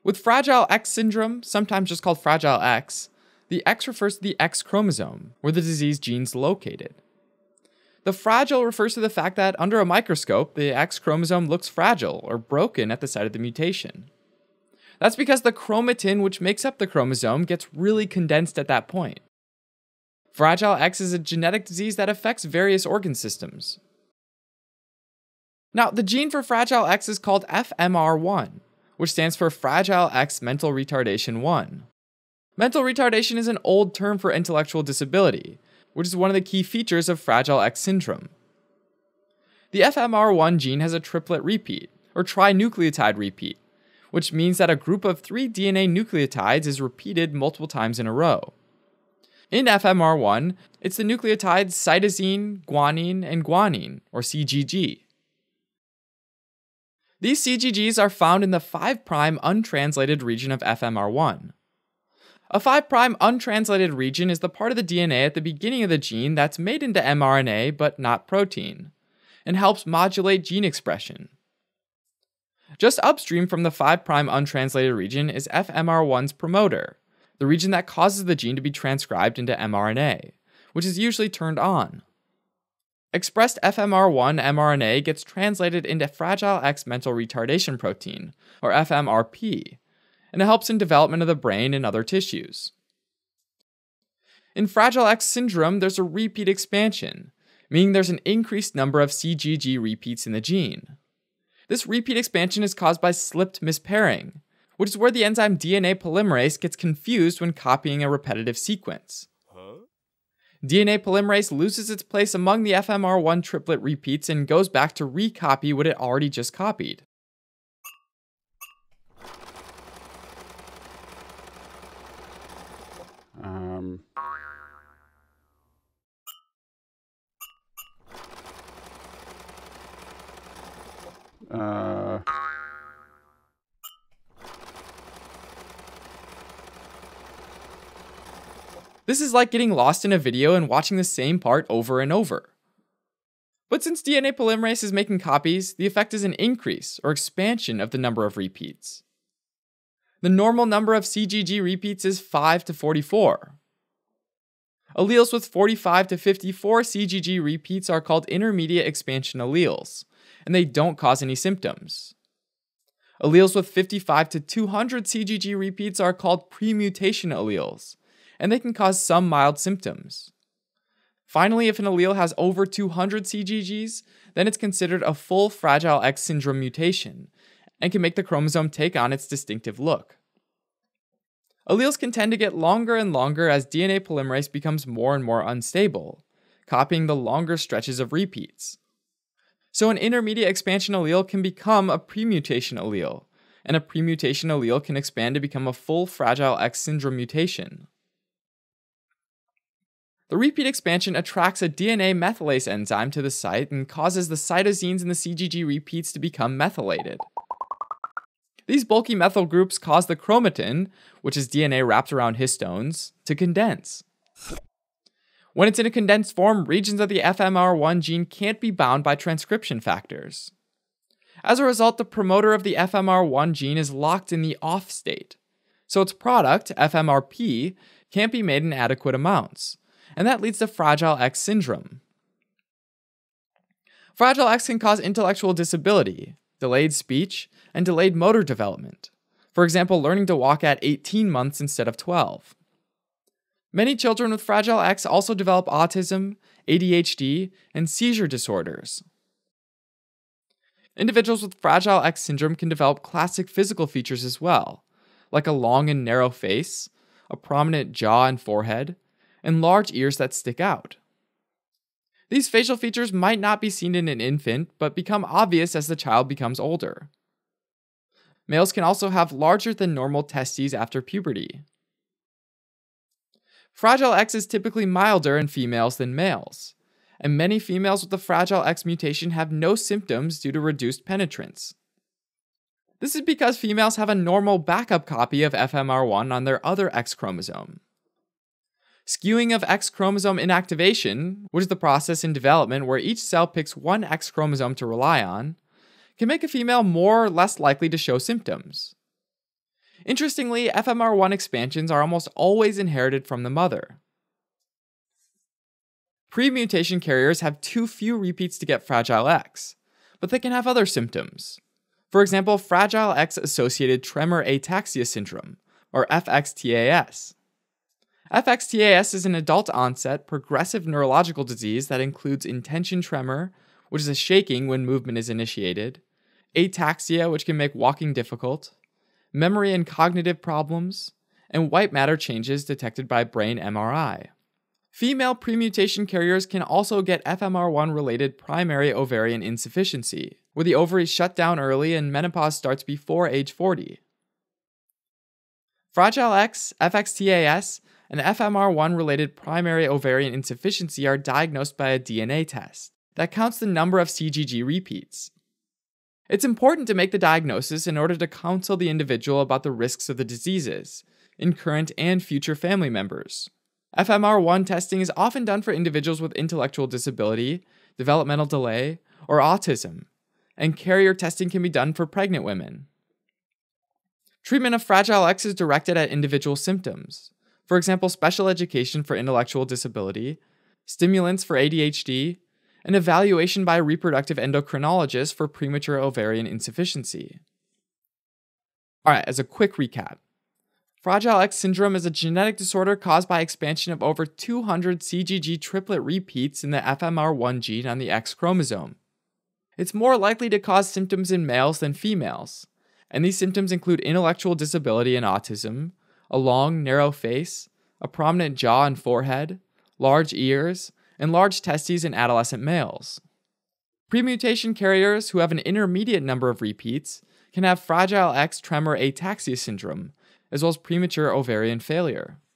With Fragile X syndrome, sometimes just called Fragile X, the X refers to the X chromosome, where the disease gene's located. The fragile refers to the fact that under a microscope, the X chromosome looks fragile or broken at the site of the mutation. That's because the chromatin which makes up the chromosome gets really condensed at that point. Fragile X is a genetic disease that affects various organ systems. Now, the gene for Fragile X is called FMR1, which stands for Fragile X Mental Retardation 1. Mental retardation is an old term for intellectual disability, which is one of the key features of Fragile X syndrome. The FMR1 gene has a triplet repeat, or trinucleotide repeat, which means that a group of 3 DNA nucleotides is repeated multiple times in a row. In FMR1, it's the nucleotides cytosine, guanine, and guanine, or CGG. These CGGs are found in the 5' untranslated region of FMR1. A 5' untranslated region is the part of the DNA at the beginning of the gene that's made into mRNA but not protein, and helps modulate gene expression. Just upstream from the 5' untranslated region is FMR1's promoter, the region that causes the gene to be transcribed into mRNA, which is usually turned on. Expressed FMR1 mRNA gets translated into Fragile X mental retardation protein, or FMRP, and it helps in development of the brain and other tissues. In Fragile X syndrome, there's a repeat expansion, meaning there's an increased number of CGG repeats in the gene. This repeat expansion is caused by slipped mispairing, which is where the enzyme DNA polymerase gets confused when copying a repetitive sequence. DNA polymerase loses its place among the FMR1 triplet repeats and goes back to recopy what it already just copied. This is like getting lost in a video and watching the same part over and over. But since DNA polymerase is making copies, the effect is an increase or expansion of the number of repeats. The normal number of CGG repeats is 5 to 44. Alleles with 45 to 54 CGG repeats are called intermediate expansion alleles, and they don't cause any symptoms. Alleles with 55 to 200 CGG repeats are called premutation alleles, and they can cause some mild symptoms. Finally, if an allele has over 200 CGGs, then it's considered a full Fragile X syndrome mutation, and can make the chromosome take on its distinctive look. Alleles can tend to get longer and longer as DNA polymerase becomes more and more unstable, copying the longer stretches of repeats. So an intermediate expansion allele can become a premutation allele, and a premutation allele can expand to become a full Fragile X syndrome mutation. The repeat expansion attracts a DNA methylase enzyme to the site and causes the cytosines in the CGG repeats to become methylated. These bulky methyl groups cause the chromatin, which is DNA wrapped around histones, to condense. When it's in a condensed form, regions of the FMR1 gene can't be bound by transcription factors. As a result, the promoter of the FMR1 gene is locked in the off state, so its product, FMRP, can't be made in adequate amounts, and that leads to Fragile X syndrome. Fragile X can cause intellectual disability, delayed speech, and delayed motor development. For example, learning to walk at 18 months instead of 12. Many children with Fragile X also develop autism, ADHD, and seizure disorders. Individuals with Fragile X syndrome can develop classic physical features as well, like a long and narrow face, a prominent jaw and forehead, and large ears that stick out. These facial features might not be seen in an infant, but become obvious as the child becomes older. Males can also have larger than normal testes after puberty. Fragile X is typically milder in females than males, and many females with the Fragile X mutation have no symptoms due to reduced penetrance. This is because females have a normal backup copy of FMR1 on their other X chromosome. Skewing of X chromosome inactivation, which is the process in development where each cell picks one X chromosome to rely on, can make a female more or less likely to show symptoms. Interestingly, FMR1 expansions are almost always inherited from the mother. Pre-mutation carriers have too few repeats to get Fragile X, but they can have other symptoms. For example, Fragile X-associated tremor ataxia syndrome, or FXTAS. FXTAS is an adult-onset, progressive neurological disease that includes intention tremor, which is a shaking when movement is initiated, ataxia, which can make walking difficult, memory and cognitive problems, and white matter changes detected by brain MRI. Female premutation carriers can also get FMR1-related primary ovarian insufficiency, where the ovaries shut down early and menopause starts before age 40. Fragile X, FXTAS, and FMR1-related primary ovarian insufficiency are diagnosed by a DNA test that counts the number of CGG repeats. It's important to make the diagnosis in order to counsel the individual about the risks of the diseases in current and future family members. FMR1 testing is often done for individuals with intellectual disability, developmental delay, or autism, and carrier testing can be done for pregnant women. Treatment of Fragile X is directed at individual symptoms. For example, special education for intellectual disability, stimulants for ADHD, and evaluation by a reproductive endocrinologist for premature ovarian insufficiency. Alright, as a quick recap. Fragile X syndrome is a genetic disorder caused by expansion of over 200 CGG triplet repeats in the FMR1 gene on the X chromosome. It's more likely to cause symptoms in males than females, and these symptoms include intellectual disability and autism, a long, narrow face, a prominent jaw and forehead, large ears, and large testes in adolescent males. Premutation carriers who have an intermediate number of repeats can have Fragile X tremor ataxia syndrome, as well as premature ovarian failure.